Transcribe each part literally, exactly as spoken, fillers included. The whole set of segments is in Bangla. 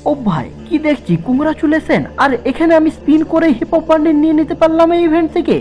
ও ভাই কি দেখছি, কংগ্রাচুলেশন। আর এখানে আমি স্পিন করে হিপ হপ বান্ডিল নিয়ে নিতে পারলাম এই ইভেন্ট থেকে।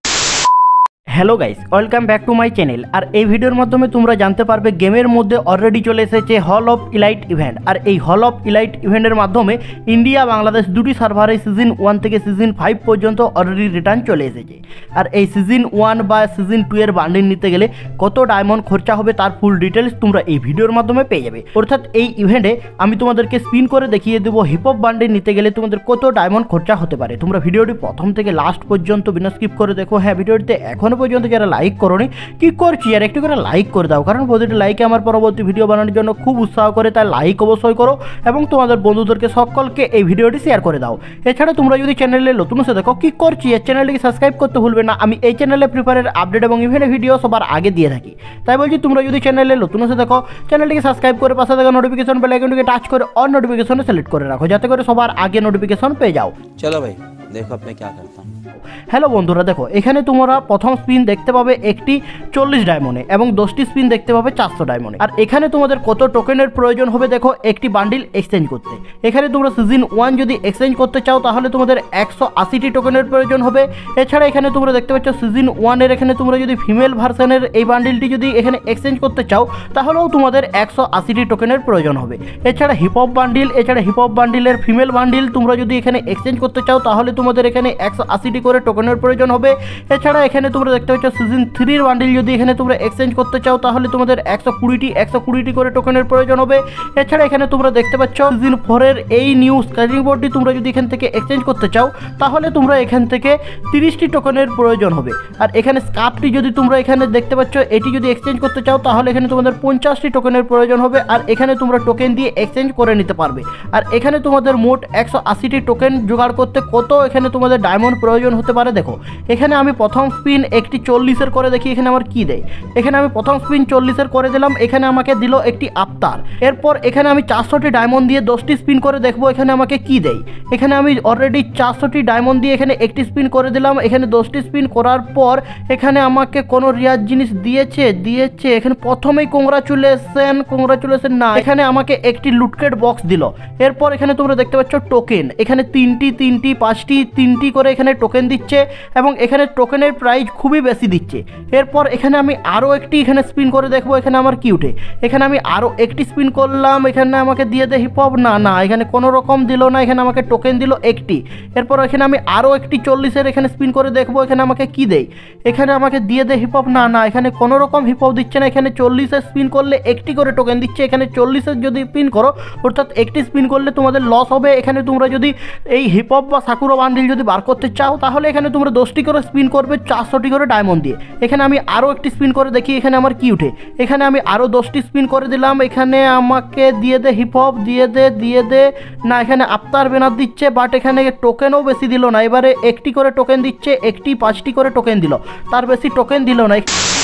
Hello guys, welcome back to my channel. আর এই ভিডিওর মাধ্যমে তোমরা জানতে পারবে গেমের মধ্যে অলরেডি চলে এসেছে হল অফ ইলাইট ইভেন্ট। আর এই হল অফ ইলাইট ইভেন্টের মাধ্যমে ইন্ডিয়া বাংলাদেশ দুটি সার্ভারে সিজন ওয়ান থেকে সিজন ফাইভ পর্যন্ত অলরেডি রিটার্ন চলে এসেছে। আর এই সিজন ওয়ান বা সিজন টু এর বান্ডিল নিতে গেলে কত ডায়মন্ড খরচা হবে তার ফুল ডিটেলস তোমরা এই ভিডিওর মাধ্যমে পেয়ে যাবে। অর্থাৎ এই ইভেন্টে আমি তোমাদেরকে স্পিন করে দেখিয়ে দেবো হিপ হপ বান্ডিল নিতে গেলে তোমাদের কত ডায়মন্ড খরচা হতে পারে। তোমরা ভিডিওটি প্রথম থেকে লাস্ট পর্যন্ত বিনা স্কিপ করে দেখো। হ্যাঁ, ভিডিওটিতে এখনো পর্যন্ত যারা লাইক করোনি কি করছি আর একটু করে লাইক করে দাও, কারণ প্রতিটি লাইকে আমার পরবর্তী ভিডিও বানানোর জন্য খুব উৎসাহ করে। তাই লাইক অবশ্যই করো এবং তোমাদের বন্ধুদেরকে সকলকে এই ভিডিওটি শেয়ার করে দাও। এছাড়া তোমরা যদি চ্যানেলে নতুন এসে দেখো কি করছি আর চ্যানেলটিকে সাবস্ক্রাইব করতে ভুলবে না। আমি এই চ্যানেলে প্রিপারের আপডেট এবং ইভেন্ট ভিডিও সবার আগে দিয়ে থাকি। তাই বলছি তোমরা যদি চ্যানেলে নতুন এসে দেখো চ্যানেলটিকে সাবস্ক্রাইব করে পাশে থাকা নোটিফিকেশন বেল আইকনটিকে টাচ করে অল নোটিফিকেশন সিলেক্ট করে রাখো, যাতে করে সবার আগে নোটিফিকেশন পেয়ে যাও। চলো ভাই দেখো আপনি কি করতে। হ্যালো বন্ধুরা, দেখো এখানে তোমরা প্রথম স্পিন দেখতে পাবে একটি চল্লিশ ডায়মন্ডে এবং দশটি স্পিন দেখতে পাবে চারশো ডায়মন্ডে। আর এখানে তোমাদের কত টোকেনের প্রয়োজন হবে দেখো একটি বান্ডিল এক্সচেঞ্জ করতে। এখানে তোমরা সিজন ওয়ান যদি এক্সচেঞ্জ করতে চাও তাহলে তোমাদের একশো আশিটি টোকেনের প্রয়োজন হবে। এছাড়া এখানে তোমরা দেখতে পাচ্ছ সিজন ওয়ানের এখানে তোমরা যদি ফিমেল ভার্সনের এই বান্ডিলটি যদি এখানে এক্সচেঞ্জ করতে চাও তাহলেও তোমাদের একশো আশিটি টোকেনের প্রয়োজন হবে। এছাড়া হিপ হপ বান্ডিল এছাড়া হিপ হপ বান্ডিলের ফিমেল বান্ডিল তোমরা যদি এখানে এক্সচেঞ্জ করতে চাও তাহলে তোমাদের এখানে একশো আশিটি করে টোকেনের প্রয়োজন হবে। এছাড়া এখানে তোমরা দেখতে পাচ্ছ সিজন থ্রির বান্ডিল যদি এখানে তোমরা এক্সচেঞ্জ করতে চাও তাহলে তোমাদের একশো কুড়িটি একশো কুড়িটি করে টোকেনের প্রয়োজন হবে। এছাড়া এখানে তোমরা দেখতে পাচ্ছ সিজন ফোরের এই নিউ স্ক্র্যাচিং বোর্ডটি তোমরা যদি এখান থেকে এক্সচেঞ্জ করতে চাও তাহলে তোমরা এখান থেকে তিরিশটি টোকেনের প্রয়োজন হবে। আর এখানে স্কার্ফটি যদি তোমরা এখানে দেখতে পাচ্ছ এটি যদি এক্সচেঞ্জ করতে চাও তাহলে এখানে তোমাদের পঞ্চাশটি টোকেনের প্রয়োজন হবে। আর এখানে তোমরা টোকেন দিয়ে এক্সচেঞ্জ করে নিতে পারবে। আর এখানে তোমাদের মোট একশো আশিটি টোকেন জোগাড় করতে কত এখানে তোমাদের ডায়মন্ড প্রয়োজন হতে পারে দেখো। এখানে আমি প্রথম স্পিন একটি চল্লিশের করে দেখি এখানে আমার কি দেয়। এখানে আমি প্রথম স্পিন চল্লিশের করে দিলাম, এখানে আমাকে দিল একটি আফতার। এরপর এখানে আমি চারশোটি ডায়মন্ড দিয়ে দশটি স্পিন করে দেখবো এখানে আমাকে কি দেয়। এখানে আমি অলরেডি চারশোটি ডায়মন্ড দিয়ে এখানে একটি স্পিন করে দিলাম। এখানে দশটি স্পিন করার পর এখানে আমাকে কোনো রিয়াজ জিনিস দিয়েছে দিয়েছে এখানে প্রথমেই কংগ্রাচুলেশন কংগ্রাচুলেশন না, এখানে আমাকে একটি লুটকেট বক্স দিল। এরপর এখানে তোমরা দেখতে পাচ্ছ টোকেন, এখানে তিনটি তিনটি পাঁচটি তিনটি করে এখানে টোকেন দিচ্ছে এবং এখানে টোকেনের প্রাইস খুবই বেশি দিচ্ছে। এরপর এখানে আমি আরও একটি এখানে স্পিন করে দেখবো এখানে আমার কি উঠে। এখানে আমি আরও একটি স্পিন করলাম, এখানে আমাকে দিয়ে দে হিপ হপ না না এখানে কোনো রকম দিল না, এখানে আমাকে টোকেন দিল একটি। এরপর এখানে আমি আরও একটি চল্লিশের এখানে স্পিন করে দেখবো এখানে আমাকে কি দেয়। এখানে আমাকে দিয়ে দে হিপ হপ না না এখানে কোনো রকম হিপ হপ দিচ্ছে না, এখানে চল্লিশের স্পিন করলে একটি করে টোকেন দিচ্ছে। এখানে চল্লিশের যদি স্পিন করো অর্থাৎ একটি স্পিন করলে তোমাদের লস হবে। এখানে তোমরা যদি এই হিপ হপ বা সাকুরা বান্ডিল যদি বার করতে চাও তাহলে এখানে তোমরা দশটি করে স্পিন করবে চারশোটি করে ডায়মন্ড দিয়ে। এখানে আমি আরও একটি স্পিন করে দেখি এখানে আমার কি উঠে। এখানে আমি আরও দশটি স্পিন করে দিলাম, এখানে আমাকে দিয়ে দে হিপ হপ দিয়ে দে দিয়ে দে না এখানে আফতার ব্যানার দিচ্ছে, বাট এখানে টোকেনও বেশি দিল না। এবারে একটি করে টোকেন দিচ্ছে, একটি পাঁচটি করে টোকেন দিল, তার বেশি টোকেন দিল না।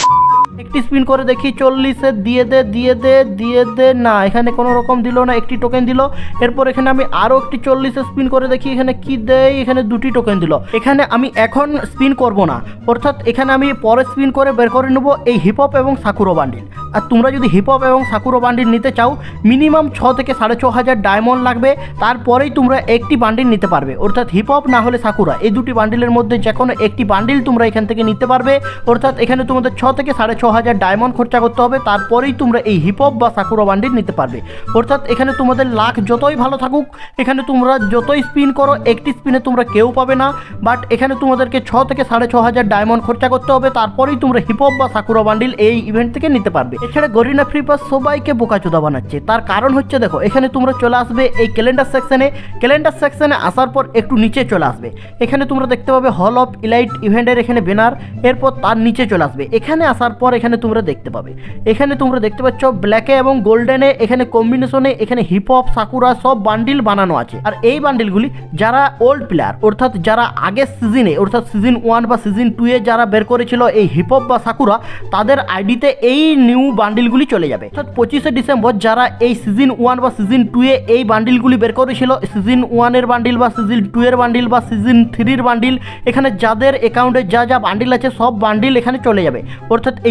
একটি স্পিন করে দেখি চল্লিশে দিয়ে দে দিয়ে দে দিয়ে দে না এখানে কোনো রকম দিল না, একটি টোকেন দিল। এরপর এখানে আমি আরও একটি চল্লিশে স্পিন করে দেখি এখানে কি দেয়, এখানে দুটি টোকেন দিল। এখানে আমি এখন স্পিন করব না, অর্থাৎ এখানে আমি পরে স্পিন করে বের করে নেব এই হিপ হপ এবং সাকুরা বান্ডিল। আর তোমরা যদি হিপ হপ এবং সাকুরা বান্ডিল নিতে চাও মিনিমাম ছ থেকে সাড়ে ছ হাজার ডায়মন্ড লাগবে, তারপরেই তোমরা একটি বান্ডিল নিতে পারবে। অর্থাৎ হিপ হপ না হলে সাকুরা এই দুটি বান্ডিলের মধ্যে যে কোনো একটি বান্ডিল তোমরা এখান থেকে নিতে পারবে। অর্থাৎ এখানে তোমাদের ছ থেকে সাড়ে ছ হাজার ডায়মন্ড খরচা করতে হবে, তারপরেই তোমরা এই হিপ হপ বা সাকুরা বান্ডিল নিতে পারবে। অর্থাৎ এখানে তোমাদের লাখ যতই ভালো থাকুক, এখানে তোমরা যতই স্পিন করো একটি স্পিনে তোমরা কেউ পাবে না, বাট এখানে তোমাদেরকে ছ থেকে সাড়ে ছ হাজার ডায়মন্ড খরচা করতে হবে, তারপরেই তোমরা হিপ হপ বা সাকুরা বান্ডিল এই ইভেন্ট থেকে নিতে পারবে। এছাড়া গরিনা ফ্রি পাস সবাইকে বোকাচোদা বানাচ্ছে, তার কারণ হচ্ছে দেখো এখানে তোমরা চলে আসবে এই ক্যালেন্ডার সেকশনে। ক্যালেন্ডার সেকশনে আসার পর একটু নিচে চলে আসবে, এখানে তোমরা দেখতে পাবে হল অফ ইলাইট ইভেন্টের এখানে ব্যানার। এরপর তার নিচে চলে আসবে, এখানে আসার পর এখানে তোমরা দেখতে পাবে এখানে তোমরা দেখতে পাচ্ছ ব্ল্যাকে এবং গোল্ডেনে এখানে কম্বিনেশনে এখানে হিপ হপ সাকুরা সব বান্ডিল বানানো আছে। আর এই বান্ডিলগুলি যারা ওল্ড প্লেয়ার অর্থাৎ যারা আগের সিজনে অর্থাৎ সিজন ওয়ান বা সিজন টু এ যারা বের করেছিল এই হিপ হপ বা সাকুরা তাদের আইডিতে এই নিউ বান্ডিলগুলি চলে যাবে। অর্থাৎ পঁচিশে ডিসেম্বর যারা এই সিজন ওয়ান বা সিজন টু এ এই বান্ডিলগুলি বের করেছিল সিজন ওয়ানের বান্ডিল বা সিজন টু এর বান্ডিল বা সিজন থ্রির বান্ডিল, এখানে যাদের অ্যাকাউন্টে যা যা বান্ডিল আছে সব বান্ডিল এখানে চলে যাবে। অর্থাৎ এই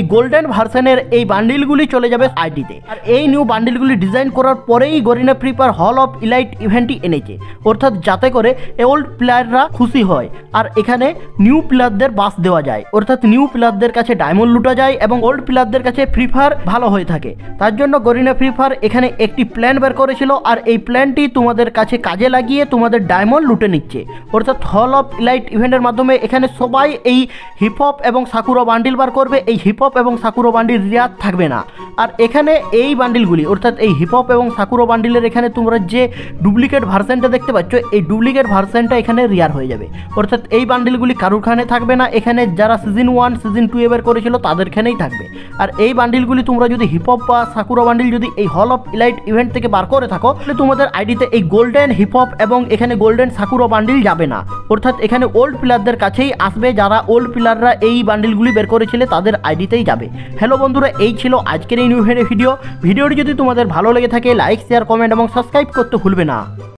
গোল্ডেন ভার্সনের এই বান্ডিলগুলি চলে যাবে আইডিতে। আর এই নিউ বান্ডিলগুলি ডিজাইন করার পরেই Garena free fire hall of elite ইভেন্টটি এনেছে, অর্থাৎ যাতে করে ওল্ড প্লেয়াররা খুশি হয় আর এখানে নিউ প্লেয়ারদের বাস দেওয়া যায়, অর্থাৎ নিউ প্লেয়ারদের কাছে ডায়মন্ড লুটা যায় এবং ওল্ড প্লেয়ারদের কাছে ফ্রি ফায়ার ভালো হয়ে থাকে। তার জন্য গরিনা ফ্রি ফায়ার এখানে একটি প্ল্যান বের করেছিল আর এই প্ল্যানটি তোমাদের কাছে কাজে লাগিয়ে তোমাদের ডায়মন্ড লুটে নিচ্ছে, অর্থাৎ হল অফ ইলাইট ইভেন্টের মাধ্যমে এখানে সবাই এই হিপহপ এবং সাকুরা বান্ডিল বার করবে। এই হিপহপ এবং সাকুরা বান্ডিল রিয়াদ থাকবে না। আর এখানে এই বান্ডিলগুলি অর্থাৎ এই হিপহপ এবং সাকুরা বান্ডিলের এখানে তোমরা যে ডুপ্লিকেট ভার্সনটা দেখতে পাচ্ছ, এই ডুপ্লিকেট ভার্সনটা এখানে রিয়ার হয়ে যাবে, অর্থাৎ এই বান্ডিলগুলি কারুর খানে থাকবে না। এখানে যারা সিজন ওয়ান সিজন টু এবার করেছিল তাদেরখানেই থাকবে। আর এই বান্ডিলগুলি তোমরা যদি হিপহপ বা সাকুরা বান্ডিল যদি এই হল অফ ইলাইট ইভেন্ট থেকে বার করে থাকো তাহলে তোমাদের আইডিতে এই গোল্ডেন হিপহপ এবং এখানে গোল্ডেন সাকুরা বান্ডিল যাবে না, অর্থাৎ এখানে ওল্ড প্লেয়ারদের কাছেই আসবে। যারা ওল্ড প্লেয়াররা এই বান্ডিলগুলি বের করেছিলে তাদের আইডিতেই যাবে। হ্যালো বন্ধুরা, এই ছিল আজকের এই নিউ ভিডিও। ভিডিওটি যদি তোমাদের ভালো লেগে থাকে লাইক শেয়ার কমেন্ট এবং সাবস্ক্রাইব করতে ভুলবে না।